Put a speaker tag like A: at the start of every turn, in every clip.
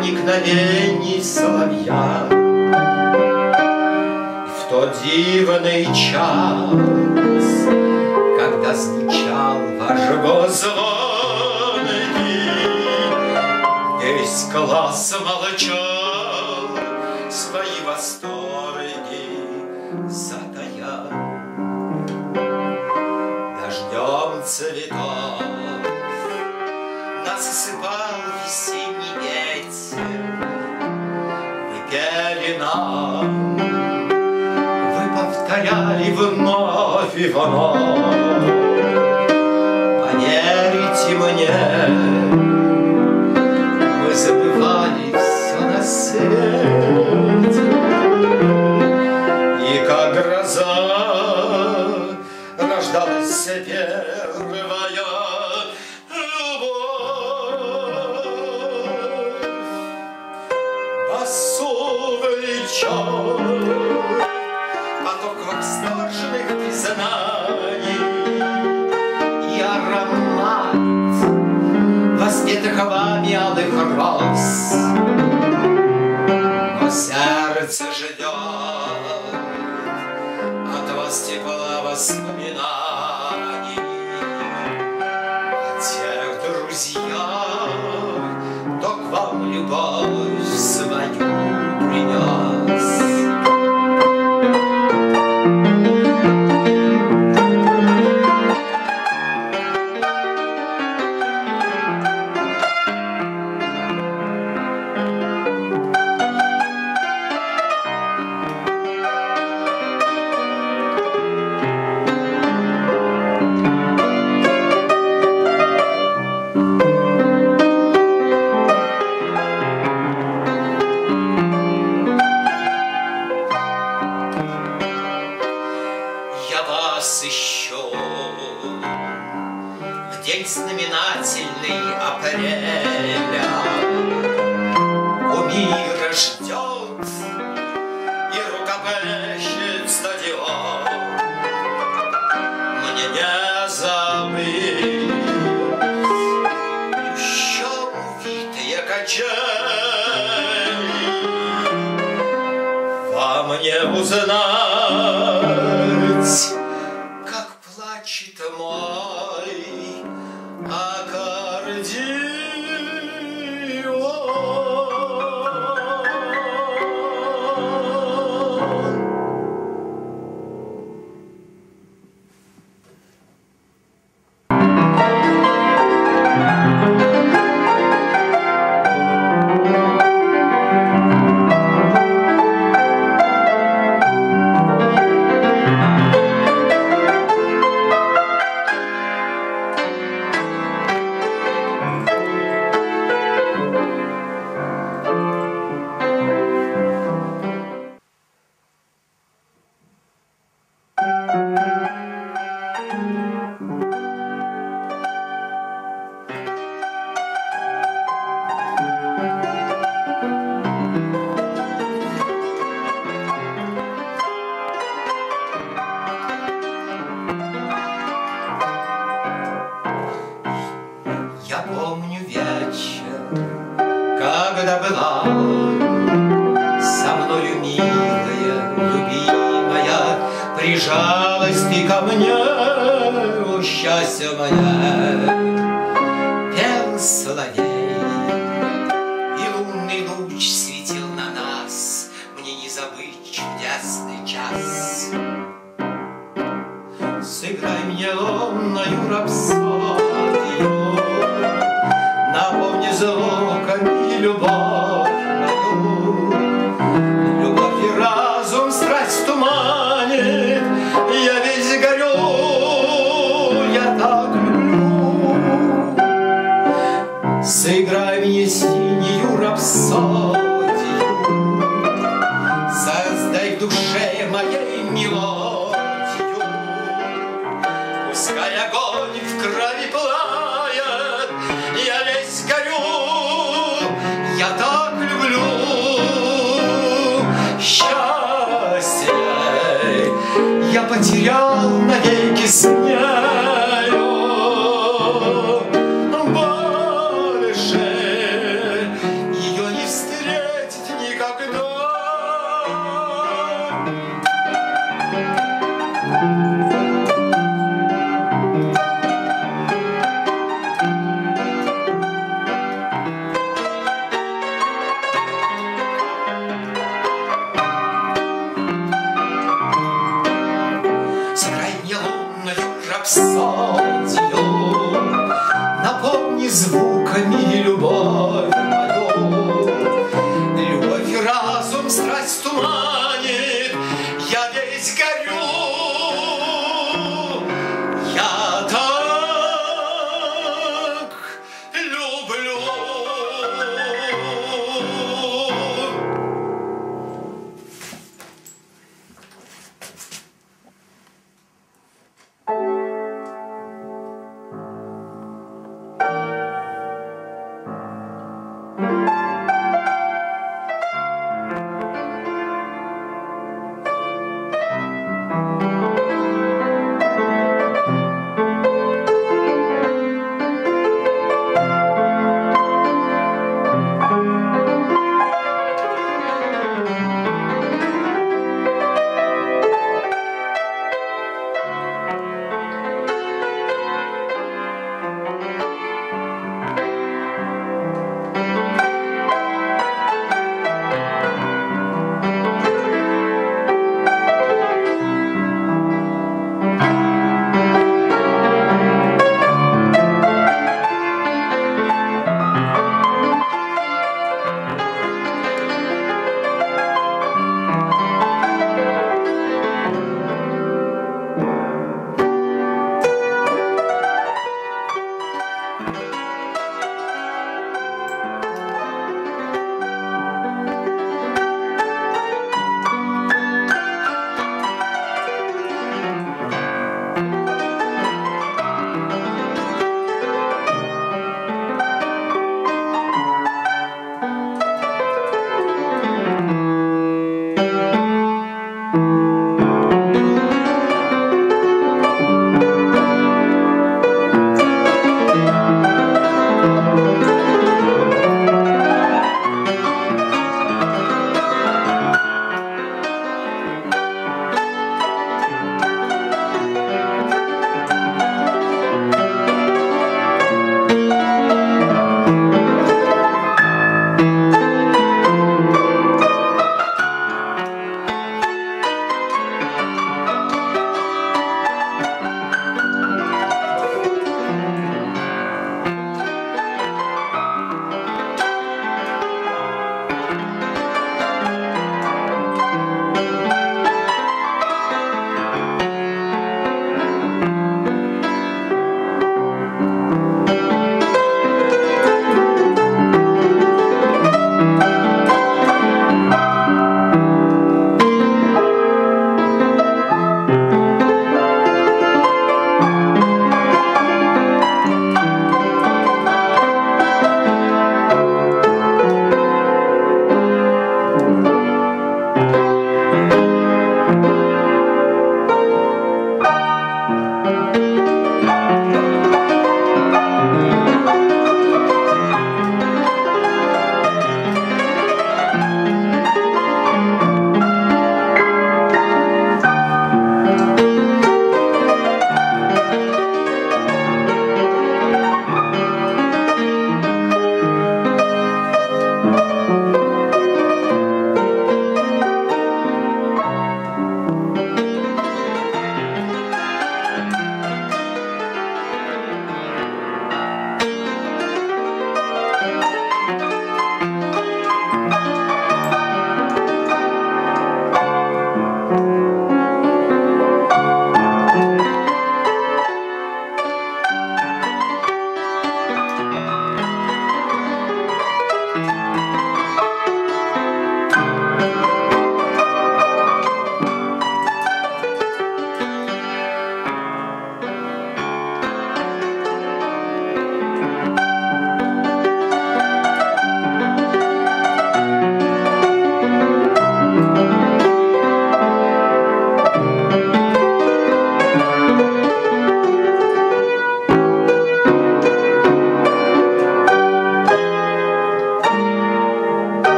A: проникновений соловья. В тот дивный час, когда звучал ваш гозвонкий, весь класс молчал, свои восторги затая. Дождем цветов нас осыпал весенний ветер. Вы пели нам, вы повторяли вновь и вновь. Поверьте мне, мы забывали все на свете. И как гроза рождалась первая любовь. Басовый час, поток восторженных признаний и аромат воспетых вами алых роз. Но сердце ждет от вас тепла воспоминаний, о тех друзьях, кто к вам любовь свою принес. День знаменательный апреля у мира ждет и рукоплещет стадион. Мне не забыть еще увитые качели, вам не узнать, как плачет мой аккордеон. Я помню вечер, когда была со мною милая, любимая, прижалась ты ко мне, о, счастье мое, пел соловей, и лунный луч светил на нас, мне не забыть чудесный час. Сыграй мне лунную рапсодию, напомни звуками любовь мою. Любовь и разум страсть туманит, я весь горю, я так люблю. Сыграй мне синюю рапсодию, создай в душе моей мелодию. Пускай огонь в крови пылает, я весь горю, я так люблю счастье. Я потерял навеки с нею, больше ее не встретить.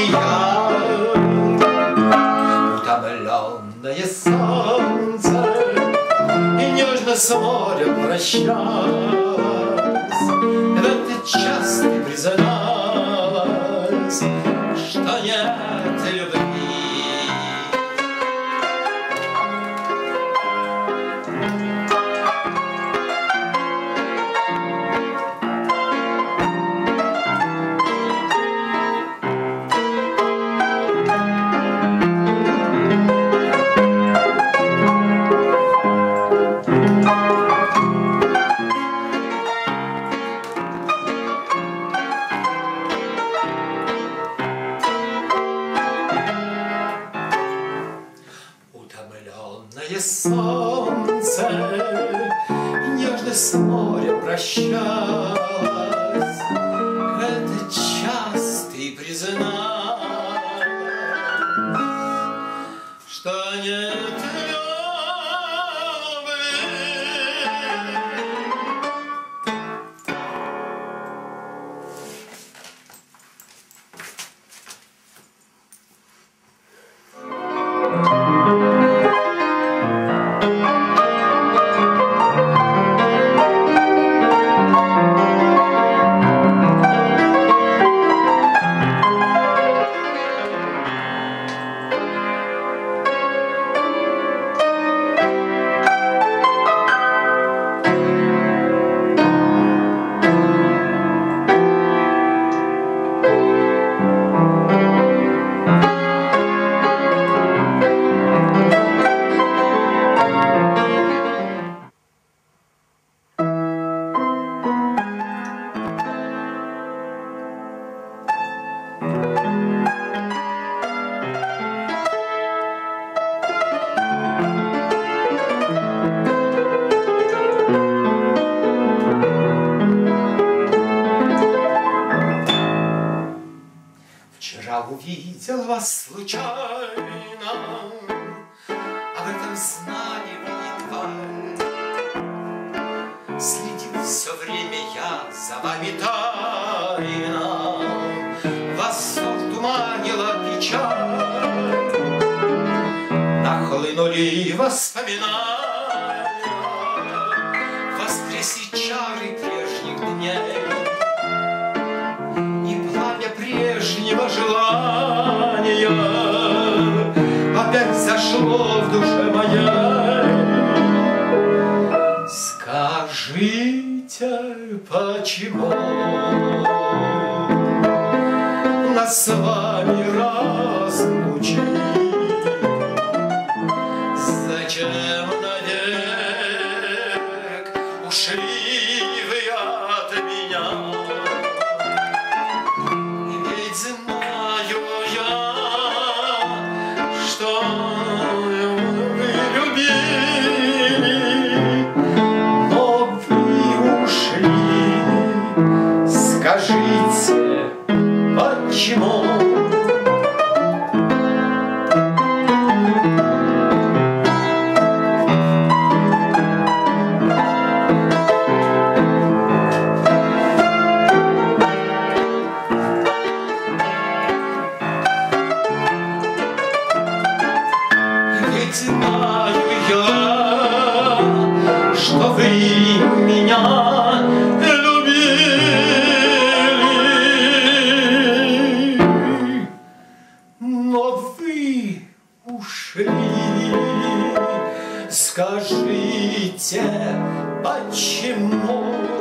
A: я, утомленное солнце, и нежно с морем прощаясь, в этот час ты призналась, что нет любви. Утомленное солнце нежно с морем прощалось, в этот час ты призналась, что нет любви. Вчера увидел вас случайно, об этом знали вы едва. Следил все время я за вами тайно, вас туманила печаль, нахлынули воспоминания, воскресли чары прежних дней. Прежнего желания опять зашло в душе моей. Скажите, почему нас с вами разлучили? Зачем навек ушли вы от меня? Знаю я, что вы любили, но вы ушли. Скажите, почему? Знаю я, что вы меня любили, но вы ушли. Скажите, почему?